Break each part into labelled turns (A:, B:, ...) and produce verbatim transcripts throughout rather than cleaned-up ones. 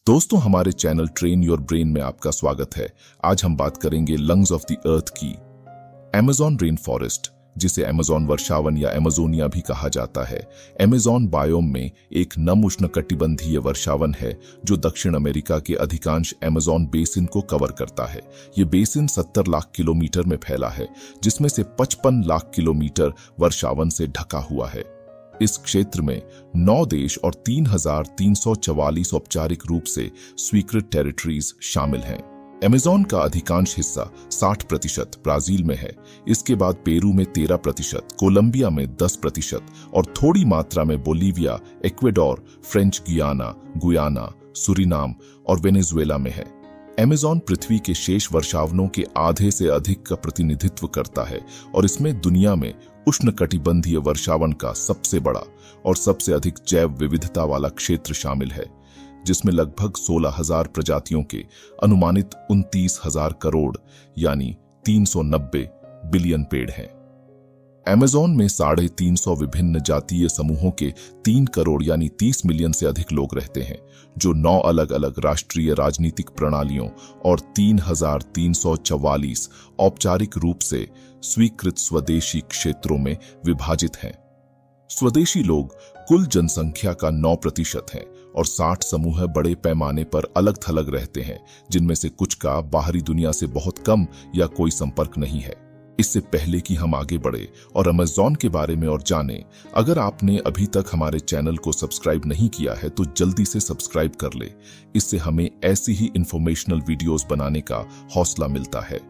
A: दोस्तों, हमारे channel train your brain में आपका स्वागत है। आज हम बात करेंगे लंग्स ऑफ द अर्थ की। अमेज़न रेन फॉरेस्ट, जिसे अमेज़न वर्षावन या अमेज़ोनिया भी कहा जाता है, अमेज़न बायोम में एक नम उष्णकटिबंधीय वर्षावन है जो दक्षिण अमेरिका के अधिकांश अमेज़न बेसिन को कवर करता है। ये बेसिन सत्तर लाख किलोमीटर में फैला है, जिसमें से पचपन लाख किलोमीटर वर्षावन से ढका हुआ है। इस क्षेत्र में नौ देश और तीन हजार तीन सौ चवालीस औपचारिक रूप से स्वीकृत टेरिटरीज शामिल हैं। अमेज़न का अधिकांश हिस्सा साठ प्रतिशत ब्राजील में है। इसके बाद पेरू में तेरह प्रतिशत, कोलंबिया में दस प्रतिशत और थोड़ी मात्रा में Bolivia, Ecuador, French Guiana, Guyana, Suriname और वेनेजुएला में है। अमेज़न पृथ्वी के शेष वर्षावनों के आधे से अधिक का प्रतिनिधित्व करता है और इसमें दुनिया में उष्णकटिबंधीय वर्षावन का सबसे बड़ा और सबसे अधिक जैव विविधता वाला क्षेत्र शामिल है, जिसमें लगभग सोलह हजार प्रजातियों के अनुमानित उनतीस हजार करोड़ यानी तीन सौ नब्बे बिलियन पेड़ हैं। अमेज़न में साढ़े तीन सौ विभिन्न जातीय समूहों के तीन करोड़ यानी तीस मिलियन से अधिक लोग रहते हैं, जो नौ अलग अलग राष्ट्रीय राजनीतिक प्रणालियों और तीन हजार तीन सौ चवालीस औपचारिक रूप से स्वीकृत स्वदेशी क्षेत्रों में विभाजित हैं। स्वदेशी लोग कुल जनसंख्या का नौ प्रतिशत हैं और साठ समूह बड़े पैमाने पर अलग थलग रहते हैं, जिनमें से कुछ का बाहरी दुनिया से बहुत कम या कोई संपर्क नहीं है। इससे पहले कि हम आगे बढ़े और अमेज़न के बारे में और जानें, अगर आपने अभी तक हमारे चैनल को सब्सक्राइब नहीं किया है तो जल्दी से सब्सक्राइब कर ले। इससे हमें ऐसी ही इंफॉर्मेशनल वीडियोस बनाने का हौसला मिलता है।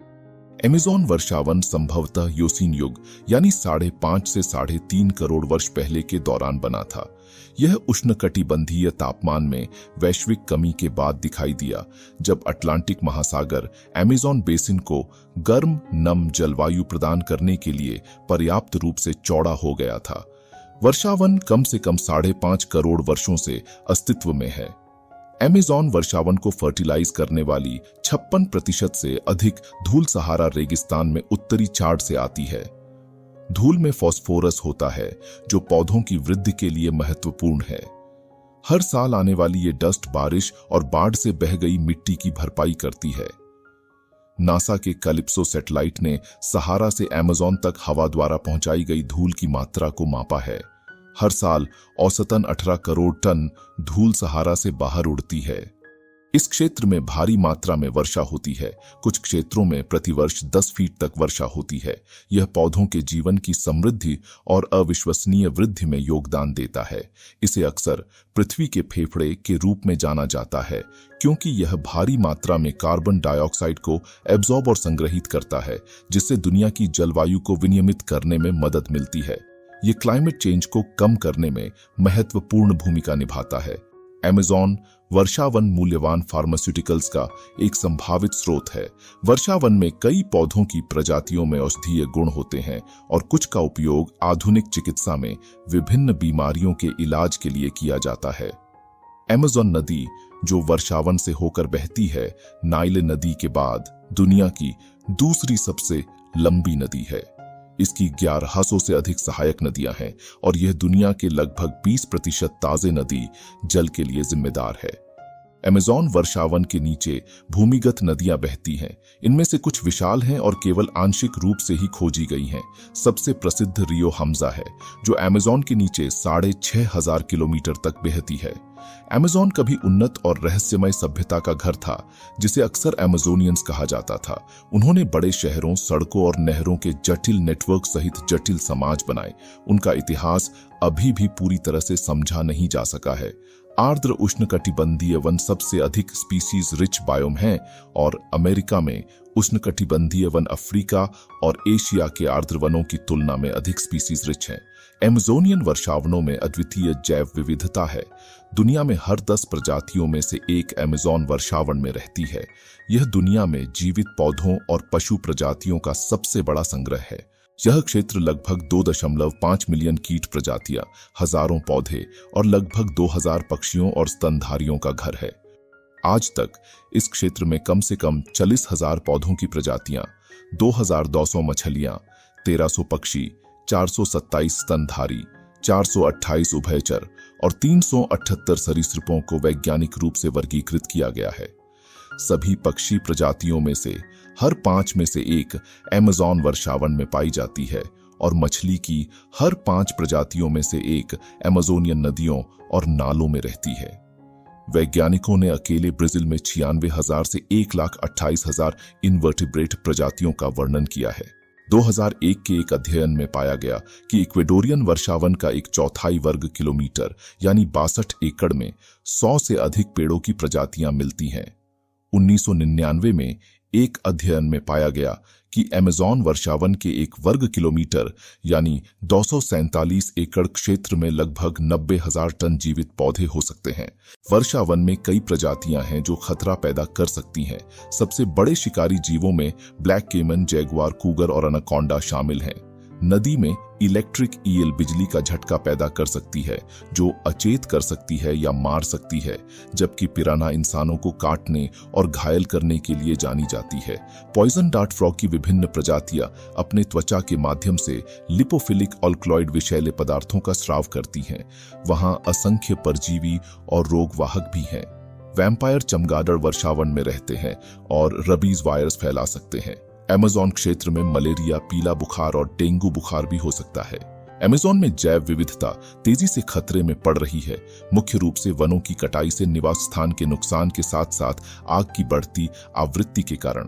A: अमेज़न वर्षावन संभवतः योसीन युग यानी साढ़े पांच से साढ़े तीन करोड़ वर्ष पहले के दौरान बना था। यह उष्णकटिबंधीय तापमान में वैश्विक कमी के बाद दिखाई दिया, जब अटलांटिक महासागर अमेज़न बेसिन को गर्म नम जलवायु प्रदान करने के लिए पर्याप्त रूप से चौड़ा हो गया था। वर्षावन कम से कम साढ़े पांच करोड़ वर्षों से अस्तित्व में है। अमेज़न वर्षावन को फर्टिलाइज करने वाली छप्पन प्रतिशत से अधिक धूल सहारा रेगिस्तान में उत्तरी चाड से आती है। धूल में फास्फोरस होता है, जो पौधों की वृद्धि के लिए महत्वपूर्ण है। हर साल आने वाली ये डस्ट बारिश और बाढ़ से बह गई मिट्टी की भरपाई करती है। नासा के कैलिप्सो सैटेलाइट ने सहारा से अमेज़न तक हवा द्वारा पहुंचाई गई धूल की मात्रा को मापा है। हर साल औसतन अठारह करोड़ टन धूल सहारा से बाहर उड़ती है। इस क्षेत्र में भारी मात्रा में वर्षा होती है। कुछ क्षेत्रों में प्रतिवर्ष दस फीट तक वर्षा होती है। यह पौधों के जीवन की समृद्धि और अविश्वसनीय वृद्धि में योगदान देता है। इसे अक्सर पृथ्वी के फेफड़े के रूप में जाना जाता है, क्योंकि यह भारी मात्रा में कार्बन डाइऑक्साइड को एब्जॉर्ब और संग्रहित करता है, जिससे दुनिया की जलवायु को विनियमित करने में मदद मिलती है। ये क्लाइमेट चेंज को कम करने में महत्वपूर्ण भूमिका निभाता है। अमेज़न वर्षावन मूल्यवान फार्मास्यूटिकल्स का एक संभावित स्रोत है। वर्षावन में कई पौधों की प्रजातियों में औषधीय गुण होते हैं और कुछ का उपयोग आधुनिक चिकित्सा में विभिन्न बीमारियों के इलाज के लिए किया जाता है। अमेज़न नदी, जो वर्षावन से होकर बहती है, नाइल नदी के बाद दुनिया की दूसरी सबसे लंबी नदी है। इसकी ग्यारह सौ से अधिक सहायक नदियां हैं और यह दुनिया के लगभग बीस प्रतिशत ताजे नदी जल के लिए जिम्मेदार है। अमेज़न वर्षावन के नीचे भूमिगत नदियां बहती हैं। इनमें से कुछ विशाल हैं और केवल आंशिक रूप से ही खोजी गई हैं। सबसे प्रसिद्ध रियो हमजा है, जो अमेज़न के नीचे साढ़े छह हजार किलोमीटर तक बहती है। अमेज़न कभी उन्नत और रहस्यमय सभ्यता का घर था, जिसे अक्सर अमेज़ोनियंस कहा जाता था। उन्होंने बड़े शहरों, सड़कों और नहरों के जटिल नेटवर्क सहित जटिल समाज बनाए। उनका इतिहास अभी भी पूरी तरह से समझा नहीं जा सका है। आर्द्र उष्णकटिबंधीय वन सबसे अधिक स्पीसीज रिच बायोम हैं और अमेरिका में उष्णकटिबंधीय वन अफ्रीका और एशिया के आर्द्र वनों की तुलना में अधिक स्पीसीज रिच हैं। अमेज़ोनियन वर्षावनों में अद्वितीय जैव विविधता है। दुनिया में हर दस प्रजातियों में से एक अमेज़न वर्षावन में रहती है। यह दुनिया में जीवित पौधों और पशु प्रजातियों का सबसे बड़ा संग्रह है। यह क्षेत्र लगभग दो दशमलव पांच मिलियन कीट प्रजातियां, हजारों पौधे और लगभग दो हजार पक्षियों और स्तनधारियों का घर है। आज तक इस क्षेत्र में कम से कम चालीस हजार पौधों की प्रजातियां, दो हजार दो सौ मछलियां, तेरह सौ पक्षी, चार सौ सत्ताईस स्तनधारी, चार सौ अट्ठाईस उभयचर और तीन सौ अठहत्तर सरीसृपों को वैज्ञानिक रूप से वर्गीकृत किया गया है। सभी पक्षी प्रजातियों में से हर पांच में से एक अमेज़न वर्षावन में पाई जाती है और मछली की हर पांच प्रजातियों में से एक अमेज़ोनियन नदियों और नालों में रहती है। वैज्ञानिकों ने अकेले ब्राजील में छियानवे हजार से एक लाख अट्ठाईस हजार इनवर्टिब्रेट प्रजातियों का वर्णन किया है। दो हज़ार एक के एक अध्ययन में पाया गया कि इक्वेडोरियन वर्षावन का एक चौथाई वर्ग किलोमीटर यानी बासठ एकड़ में सौ से अधिक पेड़ों की प्रजातियां मिलती हैं। उन्नीस सौ निन्यानवे में एक अध्ययन में पाया गया कि अमेज़न वर्षावन के एक वर्ग किलोमीटर यानी दो सौ सैंतालीस एकड़ क्षेत्र में लगभग नब्बे हजार टन जीवित पौधे हो सकते हैं। वर्षावन में कई प्रजातियां हैं जो खतरा पैदा कर सकती हैं। सबसे बड़े शिकारी जीवों में ब्लैक केमन, जैगुआर, कूगर और अनाकोंडा शामिल हैं। नदी में इलेक्ट्रिक ईल बिजली का झटका पैदा कर सकती है जो अचेत कर सकती है या मार सकती है, जबकि पिराना इंसानों को काटने और घायल करने के लिए जानी जाती है। पॉइजन डार्ट फ्रॉग की विभिन्न प्रजातियां अपने त्वचा के माध्यम से लिपोफिलिक अल्कलॉइड विषैले पदार्थों का स्राव करती हैं। वहां असंख्य परजीवी और रोगवाहक भी हैं। वैम्पायर चमगादड़ वर्षावन में रहते हैं और रबीज वायरस फैला सकते हैं। अमेज़न क्षेत्र में मलेरिया, पीला बुखार और डेंगू बुखार भी हो सकता है। अमेज़न में जैव विविधता तेजी से खतरे में पड़ रही है, मुख्य रूप से वनों की कटाई से निवास स्थान के नुकसान के साथ साथ आग की बढ़ती आवृत्ति के कारण।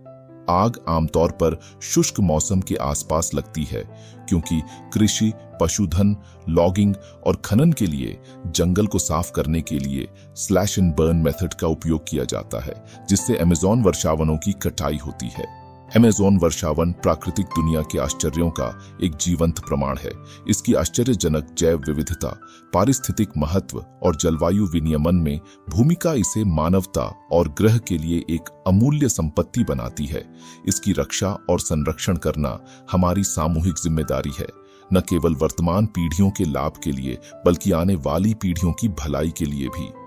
A: आग आमतौर पर शुष्क मौसम के आसपास लगती है क्योंकि कृषि, पशुधन, लॉगिंग और खनन के लिए जंगल को साफ करने के लिए स्लैश एंड बर्न मेथड का उपयोग किया जाता है, जिससे अमेज़न वर्षावनों की कटाई होती है। अमेज़न वर्षावन प्राकृतिक दुनिया के आश्चर्यों का एक जीवंत प्रमाण है। इसकी आश्चर्यजनक जैव विविधता, पारिस्थितिक महत्व और जलवायु विनियमन में भूमिका इसे मानवता और ग्रह के लिए एक अमूल्य संपत्ति बनाती है। इसकी रक्षा और संरक्षण करना हमारी सामूहिक जिम्मेदारी है, न केवल वर्तमान पीढ़ियों के लाभ के लिए बल्कि आने वाली पीढ़ियों की भलाई के लिए भी।